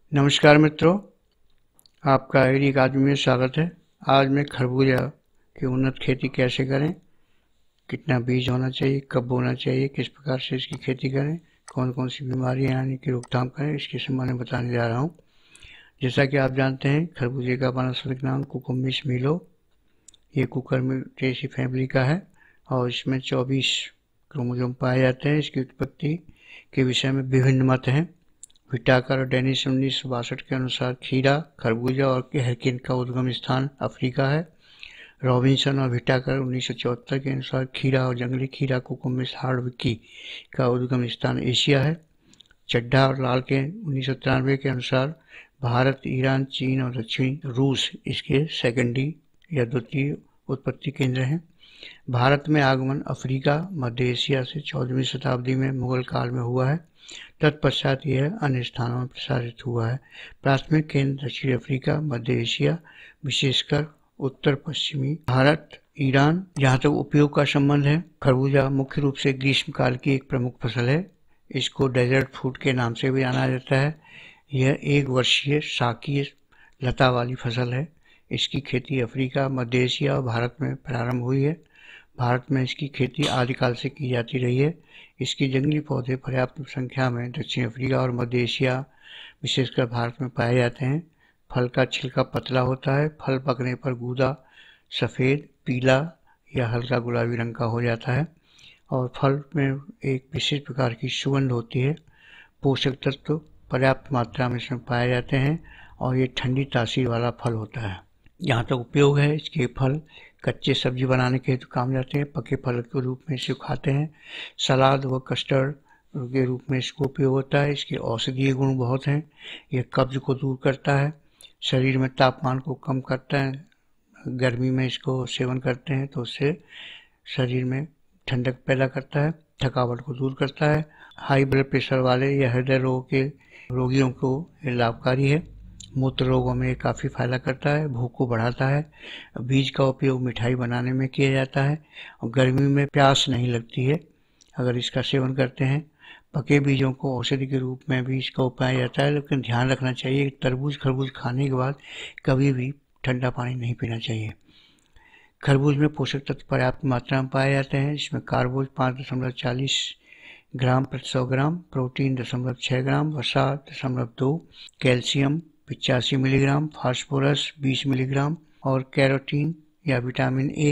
नमस्कार मित्रों, आपका एग्रीकाडमी में स्वागत है। आज मैं खरबूजा की उन्नत खेती कैसे करें, कितना बीज होना चाहिए, कब बोना चाहिए, किस प्रकार से इसकी खेती करें, कौन कौन सी बीमारियां आने की रोकथाम करें, इसके संबंध में बताने जा रहा हूं। जैसा कि आप जानते हैं, खरबूजे का वानस्पतिक नाम कुकुम्बिस मिलो, ये कुकुरबिटेसी फैमिली का है और इसमें 24 क्रोमोसोम पाए जाते हैं। इसकी उत्पत्ति के विषय में विभिन्न मत हैं। विटाकर और डेनिस 1962 के अनुसार खीरा, खरबूजा और हेरकिन का उद्गम स्थान अफ्रीका है। रॉबिन्सन और विटाकर 1974 के अनुसार खीरा और जंगली खीरा कुकुम्बिस हार्डविकी का उद्गम स्थान एशिया है। चड्ढा और लाल के 1993 के अनुसार भारत, ईरान, चीन और दक्षिणी रूस इसके सेकेंडरी या द्वितीय उत्पत्ति केंद्र हैं। भारत में आगमन अफ्रीका, मध्य एशिया से 14वीं शताब्दी में मुगल काल में हुआ है। तत्पश्चात यह अन्य स्थानों में प्रसारित हुआ है। प्राथमिक केंद्र दक्षिण अफ्रीका, मध्य एशिया, विशेषकर उत्तर पश्चिमी भारत, ईरान। जहाँ तक उपयोग का संबंध है, खरबूजा मुख्य रूप से ग्रीष्मकाल की एक प्रमुख फसल है। इसको डेजर्ट फ्रूट के नाम से भी जाना जाता है। यह एक वर्षीय शाकीय लता वाली फसल है। इसकी खेती अफ्रीका, मध्य एशिया और भारत में प्रारंभ हुई है। भारत में इसकी खेती आदिकाल से की जाती रही है। इसके जंगली पौधे पर्याप्त संख्या में दक्षिण अफ्रीका और मध्य एशिया, विशेषकर भारत में पाए जाते हैं। फल का छिलका पतला होता है। फल पकने पर गूदा सफ़ेद, पीला या हल्का गुलाबी रंग का हो जाता है और फल में एक विशेष प्रकार की सुगंध होती है। पोषक तत्व पर्याप्त मात्रा में इसमें पाए जाते हैं और ये ठंडी तासीर वाला फल होता है। यहाँ तक उपयोग है, इसके फल कच्चे सब्जी बनाने के हेतु काम जाते हैं। पके फल के रूप में इसे खाते हैं। सलाद व कस्टर्ड के रूप में इसको उपयोग होता है। इसके औषधीय गुण बहुत हैं। यह कब्ज को दूर करता है, शरीर में तापमान को कम करता है। गर्मी में इसको सेवन करते हैं तो उससे शरीर में ठंडक पैदा करता है, थकावट को दूर करता है। हाई ब्लड प्रेशर वाले या हृदय रोग के रोगियों को ये लाभकारी है। मूत्र रोगों में काफ़ी फायदा करता है, भूख को बढ़ाता है। बीज का उपयोग मिठाई बनाने में किया जाता है और गर्मी में प्यास नहीं लगती है अगर इसका सेवन करते हैं। पके बीजों को औषधि के रूप में भी इसका उपाय जाता है, लेकिन ध्यान रखना चाहिए कि तरबूज खरबूज खाने के बाद कभी भी ठंडा पानी नहीं पीना चाहिए। खरबूज में पोषक तत्व पर्याप्त मात्रा में पाए जाते हैं। इसमें कार्बोज 5.40 ग्राम प्रति 100 ग्राम, प्रोटीन 0.6 ग्राम, वसा 0.2, कैल्शियम 85 मिलीग्राम, फास्फोरस 20 मिलीग्राम और कैरोटीन या विटामिन ए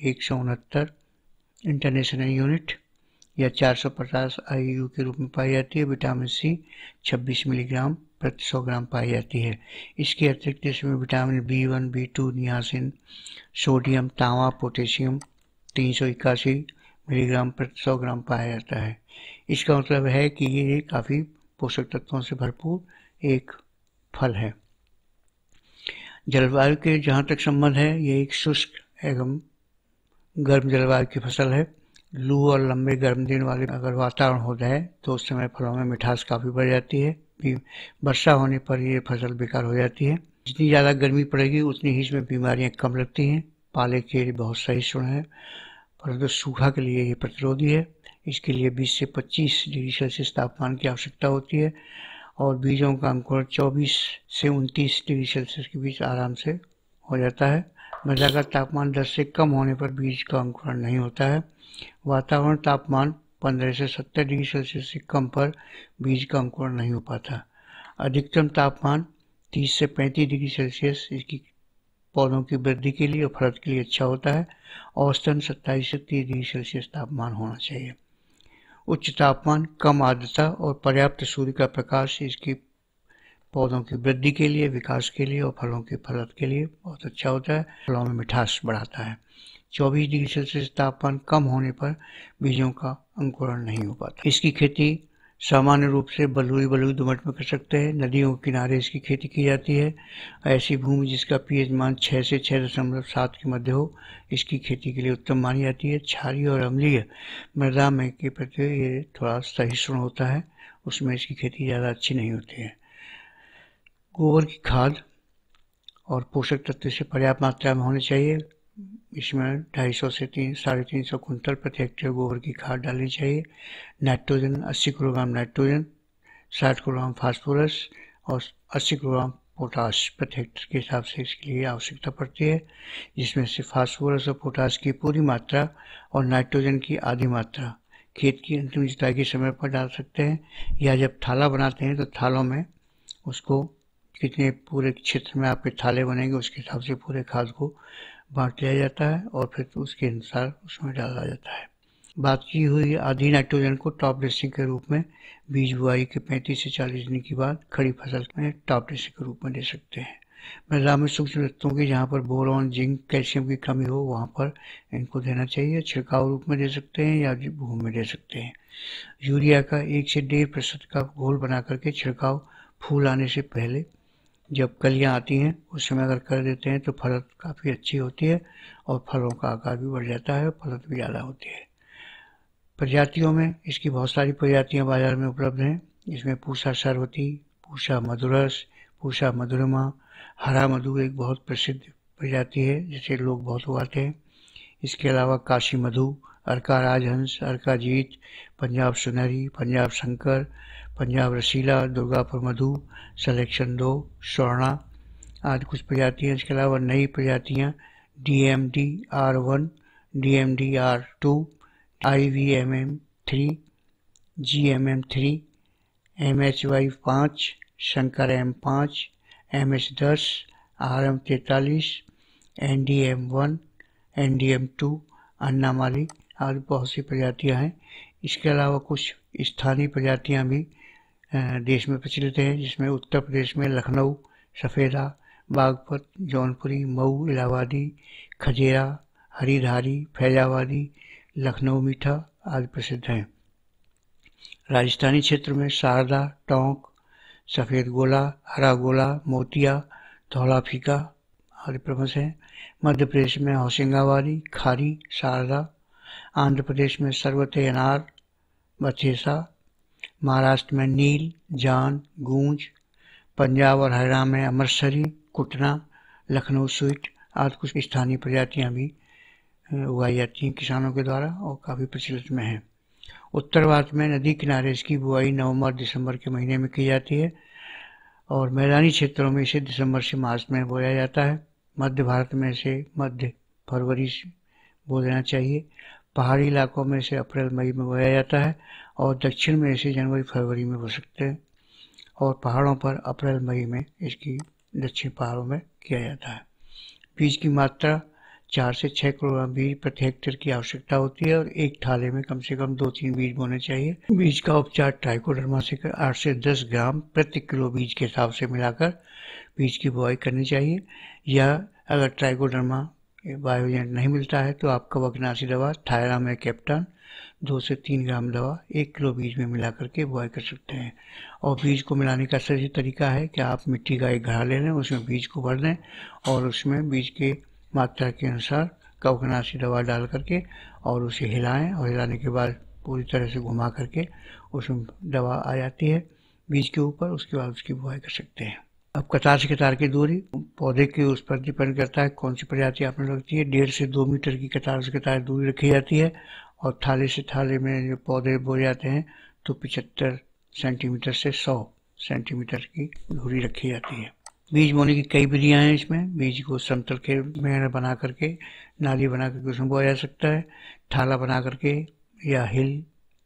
169 इंटरनेशनल यूनिट या 450 IU के रूप में पाई जाती है। विटामिन सी 26 मिलीग्राम प्रति 100 ग्राम पाई जाती है। इसके अतिरिक्त इसमें vitamin B1, B2, niacin, sodium, तांबा, पोटेशियम 381 मिलीग्राम प्रति 100 ग्राम पाया जाता है। इसका मतलब है कि ये काफ़ी पोषक तत्वों से भरपूर एक फल है। जलवायु के जहाँ तक संबंध है, ये एक शुष्क एवं गर्म जलवायु की फसल है। लू और लंबे गर्म दिन वाले अगर वातावरण होता है तो उस समय फलों में मिठास काफ़ी बढ़ जाती है। वर्षा होने पर ये फसल बेकार हो जाती है। जितनी ज़्यादा गर्मी पड़ेगी उतनी ही इसमें बीमारियाँ कम लगती हैं। पाले के लिए बहुत सहिष्णु है, परंतु सूखा के लिए ये प्रतिरोधी है। इसके लिए 20 से 25 डिग्री सेल्सियस तापमान की आवश्यकता होती है और बीजों का अंकुरण 24 से 29 डिग्री सेल्सियस के बीच आराम से हो जाता है। मृदा का तापमान 10 से कम होने पर बीज का अंकुरण नहीं होता है। वातावरण तापमान 15 से 70 डिग्री सेल्सियस से कम पर बीज का अंकुरण नहीं हो पाता। अधिकतम तापमान 30 से 35 डिग्री सेल्सियस इसकी पौधों की वृद्धि के लिए और फल के लिए अच्छा होता है। औसतन 27 से 30 डिग्री सेल्सियस तापमान होना चाहिए। उच्च तापमान, कम आर्द्रता और पर्याप्त सूर्य का प्रकाश इसकी पौधों की वृद्धि के लिए, विकास के लिए और फलों के फलत के लिए बहुत अच्छा होता है। फलों में मिठास बढ़ाता है। 24 डिग्री सेल्सियस तापमान कम होने पर बीजों का अंकुरण नहीं हो पाता। इसकी खेती सामान्य रूप से बलुई दोमट में कर सकते हैं। नदियों के किनारे इसकी खेती की जाती है। ऐसी भूमि जिसका pH मान 6 से 6.7 के मध्य हो, इसकी खेती के लिए उत्तम मानी जाती है। क्षारीय और अम्लीय मृदा में के प्रति ये थोड़ा सहिष्णु होता है, उसमें इसकी खेती ज़्यादा अच्छी नहीं होती है। गोबर की खाद और पोषक तत्व से पर्याप्त मात्रा में होने चाहिए। इसमें 250 से 350 कुंटल प्रति हेक्टेयर गोबर की खाद डालनी चाहिए। Nitrogen 80 kilogram nitrogen, 60 kilogram phosphorus और 80 किलोग्राम पोटाश प्रति हेक्टेयर के हिसाब से इसके लिए आवश्यकता पड़ती है, जिसमें से फास्फोरस और पोटाश की पूरी मात्रा और नाइट्रोजन की आधी मात्रा खेत की अंतिम जुताई के समय पर डाल सकते हैं, या जब थाला बनाते हैं तो थालों में उसको कितने पूरे क्षेत्र में आपके थाले बनेंगे उसके हिसाब से पूरे खाद को बांट लिया जाता है और फिर उसके अनुसार उसमें डाला जाता है। बाकी हुई आधी नाइट्रोजन को टॉप ड्रेसिंग के रूप में बीज बुआई के 35 से 40 दिन के बाद खड़ी फसल में टॉप ड्रेसिंग के रूप में दे सकते हैं। मृदा में सूक्ष्म तत्वों की जहाँ पर बोरॉन, जिंक, कैल्शियम की कमी हो वहाँ पर इनको देना चाहिए। छिड़काव रूप में दे सकते हैं या भूमि में दे सकते हैं। यूरिया का 1 से 1.5% का घोल बना करके छिड़काव फूल आने से पहले जब कलियां आती हैं उस समय अगर कर देते हैं तो फलत काफ़ी अच्छी होती है और फलों का आकार भी बढ़ जाता है और फलत भी ज़्यादा होती है। प्रजातियों में इसकी बहुत सारी प्रजातियां बाजार में उपलब्ध हैं। इसमें पूसा सरवती, पूसा मधुरस, पूसा मधुरमा, हरा मधु एक बहुत प्रसिद्ध प्रजाति है जिसे लोग बहुत उगाते हैं। इसके अलावा काशी मधु, अर्का राजहंस, अर्का जीत, पंजाब सुनहरी, पंजाब शंकर, पंजाब रसीला, दुर्गापुर मधु, सलेक्शन 2, स्वर्णा आदि कुछ प्रजातियाँ। इसके अलावा नई प्रजातियाँ DMD R1, DMD R2, IVMM3, GMM3, MHY5, Shankar M5, MS10, RM43, NDM1, NDM2, अन्नामाली आदि बहुत सी प्रजातियां हैं। इसके अलावा कुछ स्थानीय प्रजातियां भी देश में प्रचलित हैं, जिसमें उत्तर प्रदेश में लखनऊ सफ़ेदा, बागपत, जौनपुरी, मऊ, इलाहाबादी, खजेरा, हरिधारी, फैजाबादी, लखनऊ मीठा आदि प्रसिद्ध हैं। राजस्थानी क्षेत्र में शारदा, टोंक, सफ़ेद गोला, हरा गोला, मोतिया, धौला फीका आदि प्रमुख हैं। मध्य प्रदेश में होशंगाबादी, खारी, शारदा, आंध्र प्रदेश में सरवते अनार, बथेसा, महाराष्ट्र में नील, जान, गूंज, पंजाब और हरियाणा में अमृतसरी, कुटना, लखनऊ स्वीट आदि कुछ स्थानीय प्रजातियां भी उगाई जाती हैं किसानों के द्वारा और काफ़ी प्रचलित में है। उत्तर भारत में नदी किनारे इसकी बुआई नवंबर-दिसंबर के महीने में की जाती है और मैदानी क्षेत्रों में इसे दिसंबर से मार्च में बोया जाता है। मध्य भारत में इसे मध्य फरवरी से बो देना चाहिए। पहाड़ी इलाकों में इसे अप्रैल मई में बोया जाता है और दक्षिण में इसे जनवरी फरवरी में बो सकते हैं और पहाड़ों पर अप्रैल मई में इसकी दक्षिण पहाड़ों में किया जाता है। बीज की मात्रा 4 से 6 किलोग्राम बीज प्रति हेक्टेयर की आवश्यकता होती है और एक थाले में कम से कम 2-3 बीज बोने चाहिए। बीज का उपचार ट्राइकोडर्मा से 8 से 10 ग्राम प्रति किलो बीज के हिसाब से मिलाकर बीज की बुआई करनी चाहिए, या अगर ट्राइकोडर्मा बायोजेंट नहीं मिलता है तो आप कवकनाशी दवा थायराम कैप्टन 2 से 3 ग्राम दवा 1 किलो बीज में मिला करके बुआई कर सकते हैं। और बीज को मिलाने का सही तरीका है कि आप मिट्टी का एक घड़ा ले लें, उसमें बीज को भर दें और उसमें बीज के मात्रा के अनुसार कवकनाशी दवा डाल करके और उसे हिलाएं और हिलाने के बाद पूरी तरह से घुमा करके उसमें दवा आ जाती है बीज के ऊपर, उसके बाद उसकी बुआई कर सकते हैं। अब कतार से कतार की दूरी पौधे के उस पर डिपेंड करता है कौन सी प्रजाति आपने लगती है। 1.5 से 2 मीटर की कतार से कतार दूरी रखी जाती है और थाले से थाले में जो पौधे बोए जाते हैं तो 75 सेंटीमीटर से 100 सेंटीमीटर की दूरी रखी जाती है। बीज बोने की कई विधियां हैं। इसमें बीज को समतल के में बना करके नाली बना करके उसमें बोया जा सकता है, थाला बना करके या हिल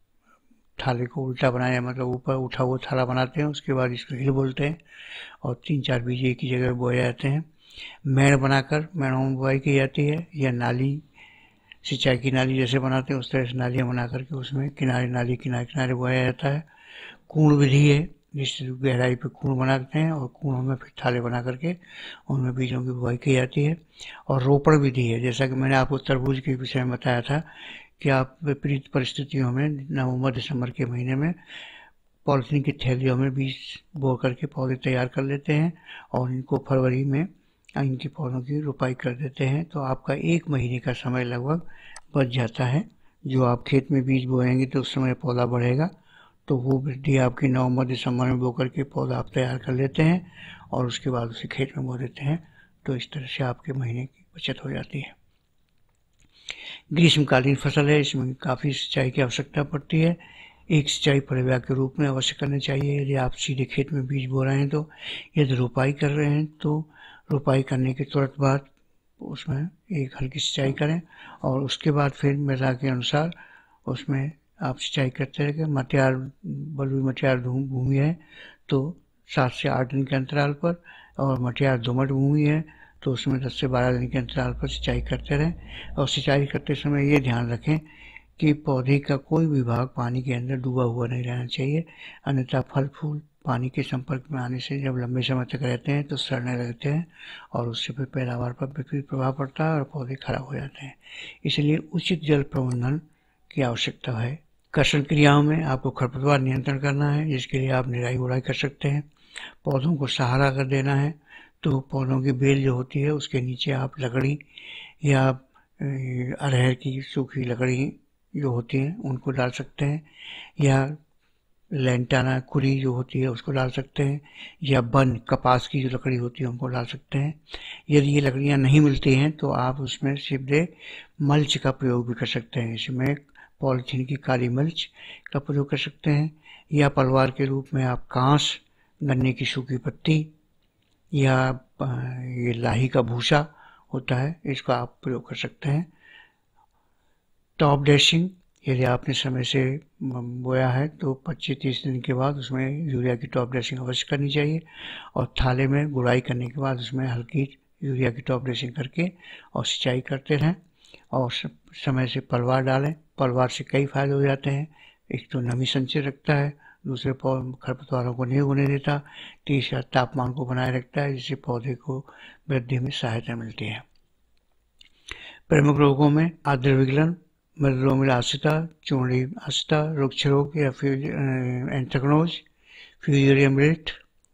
थाले को उल्टा बनाया, मतलब ऊपर उठा हुआ थाला बनाते हैं, उसके बाद इसको हिल बोलते हैं और 3-4 बीज एक ही जगह बोए जाते हैं। मेड़ बनाकर मेड़ों में बुआई की जाती है या नाली सिंचाई की नाली जैसे बनाते हैं उस तरह से नालियाँ बना करके उसमें किनारे नाली किनारे किनारे बोया जाता है। कूण विधि है, जिस गहराई पे कूण बनाते हैं और कूणों में फिर थाले बना करके उनमें बीजों की बुआई की जाती है। और रोपण विधि है, जैसा कि मैंने आपको तरबूज के विषय में बताया था कि आप विपरीत परिस्थितियों में नवंबर-दिसंबर के महीने में पॉलिथीन की थैलियों में बीज बो करके पौधे तैयार कर लेते हैं और इनको फरवरी में इनके पौधों की रोपाई कर देते हैं, तो आपका 1 महीने का समय लगभग बच जाता है। जो आप खेत में बीज बोएंगे तो उस समय पौधा बढ़ेगा, तो वो वृद्धि आपकी नवंबर-दिसंबर में बो करके पौधा आप तैयार कर लेते हैं और उसके बाद उसे खेत में बो देते हैं, तो इस तरह से आपके महीने की बचत हो जाती है। ग्रीष्मकालीन फसल है, इसमें काफ़ी सिंचाई की आवश्यकता पड़ती है। एक सिंचाई परिव्याय के रूप में अवश्य करनी चाहिए। यदि आप सीधे खेत में बीज बो रहे हैं तो, यदि रोपाई कर रहे हैं तो रोपाई करने के तुरंत बाद उसमें एक हल्की सिंचाई करें और उसके बाद फिर मृदा के अनुसार उसमें आप सिंचाई करते रहेंगे। मटियार बलुई मटियार भूमि है तो 7 से 8 दिन के अंतराल पर, और मटियार दोमट भूमि है तो उसमें 10 से 12 दिन के अंतराल पर सिंचाई करते रहें। और सिंचाई करते समय ये ध्यान रखें कि पौधे का कोई भी भाग पानी के अंदर डूबा हुआ नहीं रहना चाहिए, अन्यथा फल फूल पानी के संपर्क में आने से जब लंबे समय तक रहते हैं तो सड़ने लगते हैं और उससे फिर पैदावार पर विपरीत प्रभाव पड़ता है और पौधे खराब हो जाते हैं। इसलिए उचित जल प्रबंधन की आवश्यकता है। कर्षण क्रियाओं में आपको खरपतवार नियंत्रण करना है, जिसके लिए आप निराई गुड़ाई कर सकते हैं। पौधों को सहारा अगर देना है तो पौधों की बेल जो होती है उसके नीचे आप लकड़ी या अरहर की सूखी लकड़ी जो होती है उनको डाल सकते हैं, या लेंटाना कुरी जो होती है उसको डाल सकते हैं, या बन कपास की जो लकड़ी होती है उनको डाल सकते हैं। यदि ये लकड़ियाँ नहीं मिलती हैं तो आप उसमें सीधे मल्च का प्रयोग भी कर सकते हैं। इसमें पॉलीथीन की काली मल्च का प्रयोग कर सकते हैं, या पलवार के रूप में आप कांस, गन्ने की सूखी पत्ती या ये लाही का भूसा होता है इसका आप प्रयोग कर सकते हैं। टॉप ड्रेसिंग, यदि आपने समय से बोया है तो 25-30 दिन के बाद उसमें यूरिया की टॉप ड्रेसिंग अवश्य करनी चाहिए, और थाले में गुड़ाई करने के बाद उसमें हल्की यूरिया की टॉप ड्रेसिंग करके और सिंचाई करते रहें। और समय से पलवार डालें। पलवार से कई फायदे हो जाते हैं। एक तो नमी संचय रखता है, दूसरे खरपतवारों को नहीं होने देता, तीसरा तापमान को बनाए रखता है जिससे पौधे को वृद्धि में सहायता मिलती है। प्रमुख रोगों में आर्द्र विगलन, मृदुलोमिल आश्रिता, चूर्णी आश्रिता, वृक्ष रोग या anthracnose, fusarium wilt,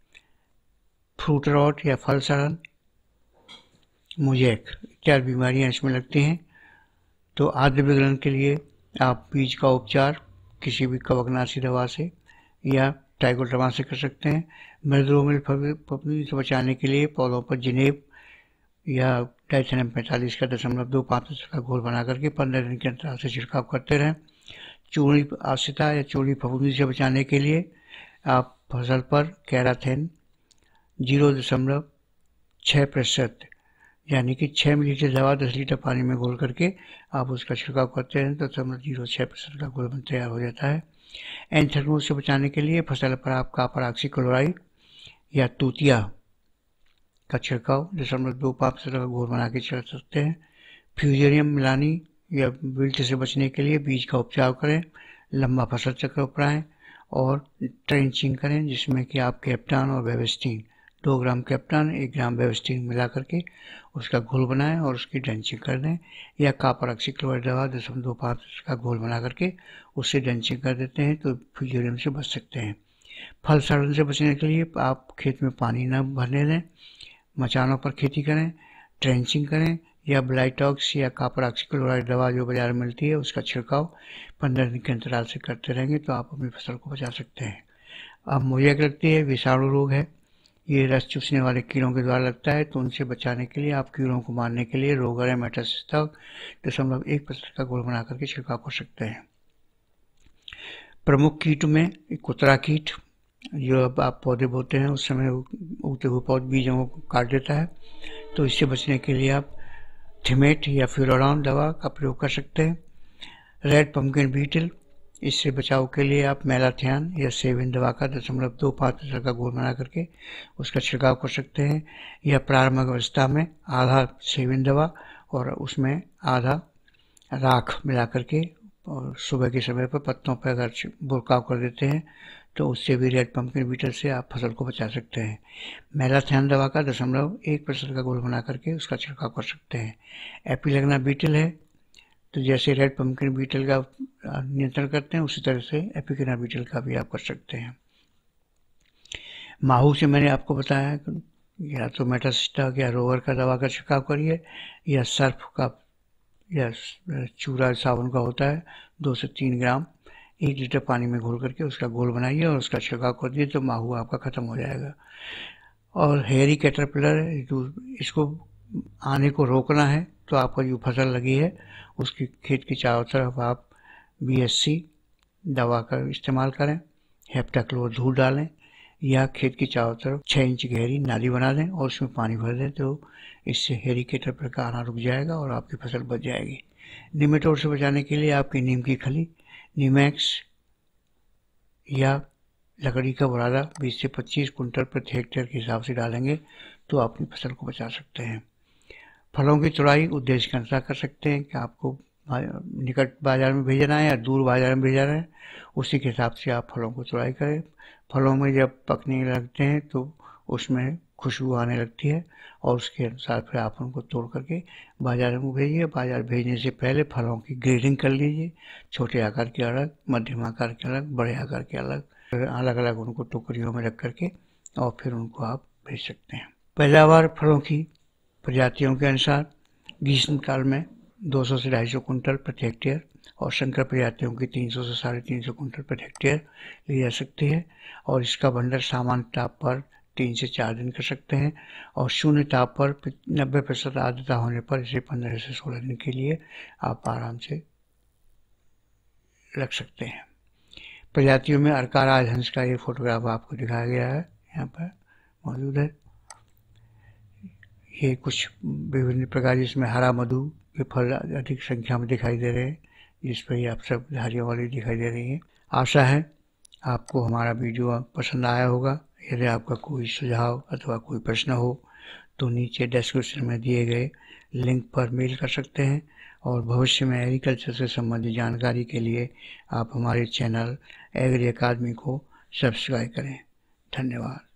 fruit rot या फल सड़न, मोज़ेक इत्यादि बीमारियां इसमें लगती हैं। तो आर्द्र विगलन के लिए आप बीज का उपचार किसी भी कवकनाशी दवा से या ट्राइकोडर्मा से कर सकते हैं। मृदुलोमिल फफूंदी से बचाने के लिए पौधों पर जिनेब या डाइथेनियम 45 का 0.25% का घोल बना करके 15 दिन के अंतराल से छिड़काव करते रहें। चूर्णी आश्रिता या चूर्णी फफूंदी से बचाने के लिए आप फसल पर कैराथेन 0.6% यानी कि 6 मिलीलीटर दवा 10 लीटर पानी में घोल करके आप उसका छिड़काव करते हैं तो 0.06% का घोल तैयार हो जाता है। एंथ्रेक्नोज से बचाने के लिए फसल पर आप कॉपर ऑक्सीक्लोराइड या तूतिया का छिड़काव 0.25% का घोल बना के छिड़क सकते हैं। फ्यूजेरियम मिलानी या विल्ट से बचने के लिए बीज का उपचार करें, लंबा फसल चक्र अपनाएं और ट्रेंचिंग करें, जिसमें कि आप कैप्टान और बेविस्टीन 2 ग्राम कैप्टान 1 ग्राम बेविस्टीन मिला करके उसका घोल बनाएं और उसकी ड्रेंचिंग कर दें, या कॉपर ऑक्सीक्लोराइड दवा 0.25% का घोल बना करके उससे ड्रेंचिंग कर देते हैं तो फ्यूजेरियम से बच सकते हैं। फल सड़न से बचने के लिए आप खेत में पानी न भरने दें, मचानों पर खेती करें, ट्रेंचिंग करें, या ब्लाइटॉक्स या कॉपर ऑक्सीक्लोराइड दवा जो बाजार में मिलती है उसका छिड़काव 15 दिन के अंतराल से करते रहेंगे तो आप अपनी फसल को बचा सकते हैं। अब मोज़ेक लगती है, विषाणु रोग है, ये रस चूसने वाले कीड़ों के द्वारा लगता है, तो उनसे बचाने के लिए आप कीड़ों को मारने के लिए रोगर या मेटासिस्ता 0.1% का घोल बना करके छिड़काव कर सकते हैं। प्रमुख कीट में कुतरा कीट, जो अब आप पौधे बोते हैं उस समय उगते हुए पौधे बीजों को काट देता है, तो इससे बचने के लिए आप थिमेट या फ्लोरान दवा का प्रयोग कर सकते हैं। रेड पम्पकिन बीटल, इससे बचाव के लिए आप मेलाथियान या सेविन दवा का 0.25% का घोल बना करके उसका छिड़काव कर सकते हैं, या प्रारंभिक अवस्था में आधा सेविन दवा और उसमें आधा राख मिला करके और सुबह के समय पर पत्तों पर अगर बुरकाव कर देते हैं तो उससे भी रेड पम्पकिन बीटल से आप फसल को बचा सकते हैं। मेलाथियान दवा का 0.1% का घोल बना करके उसका छिड़काव कर सकते हैं। एपिलेग्ना बीटल है, तो जैसे रेड पम्पकिन बीटल का नियंत्रण करते हैं उसी तरह से एपिलेग्ना बीटल का भी आप कर सकते हैं। माहू से मैंने आपको बताया या तो मेटासिस्टा या रोगर का दवा का छिड़काव करिए, या सर्फ का या चूरा साबुन का होता है 2 से 3 ग्राम 1 लीटर पानी में घोल करके उसका घोल बनाइए और उसका छिड़काव कर दिए तो माहू आपका ख़त्म हो जाएगा। और हेयरी कैटरपिलर, इसको आने को रोकना है तो आपका जो फसल लगी है उसकी खेत के चारों तरफ आप BSC दवा का इस्तेमाल करें, हेप्टाक्लोर धूल डालें या खेत की चारों तरफ 6 इंच गहरी नाली बना दें और उसमें पानी भर दें, तो इससे हेरिकेटर पर का आना रुक जाएगा और आपकी फसल बच जाएगी। निमेटोड से बचाने के लिए आपकी नीम की खली, नीमैक्स या लकड़ी का बुरादा 20 से 25 कुंटल प्रति हेक्टेयर के हिसाब से डालेंगे तो अपनी फसल को बचा सकते हैं। फलों की तुड़ाई उद्देश्य के अनुसार कर सकते हैं कि आपको निकट बाजार में भेजना है या दूर बाजार में भेजना है, उसी के हिसाब से आप फलों को तुड़ाई करें। फलों में जब पकने लगते हैं तो उसमें खुशबू आने लगती है और उसके अनुसार फिर आप उनको तोड़ करके बाजार में भेजिए। बाजार भेजने से पहले फलों की ग्रेडिंग कर लीजिए, छोटे आकार के अलग, मध्यम आकार के अलग, बड़े आकार के अलग, अलग अलग उनको टोकरियों में रख करके और फिर उनको आप भेज सकते हैं। पैदावार फलों की प्रजातियों के अनुसार ग्रीष्मकाल में 200 से 250 कुंटल प्रति हेक्टेयर और संकर प्रजातियों की 300 से 350 कुंटल प्रति हेक्टेयर ली जा सकती है और इसका भंडार सामान्य ताप पर 3 से 4 दिन कर सकते हैं और शून्य ताप पर 90% आर्द्रता होने पर इसे 15 से 16 दिन के लिए आप आराम से रख सकते हैं। प्रजातियों में अरका राजहंस का ये फोटोग्राफ आपको दिखाया गया है, यहाँ पर मौजूद है। ये कुछ विभिन्न प्रकार, जिसमें हरा मधु के फल अधिक संख्या में दिखाई दे रहे हैं, जिस पर ये आप सब धारियों वाली दिखाई दे रही है। आशा है आपको हमारा वीडियो पसंद आया होगा। यदि आपका कोई सुझाव अथवा कोई प्रश्न हो तो नीचे डिस्क्रिप्शन में दिए गए लिंक पर मेल कर सकते हैं और भविष्य में एग्रीकल्चर से संबंधित जानकारी के लिए आप हमारे चैनल एग्री अकादमी को सब्सक्राइब करें। धन्यवाद।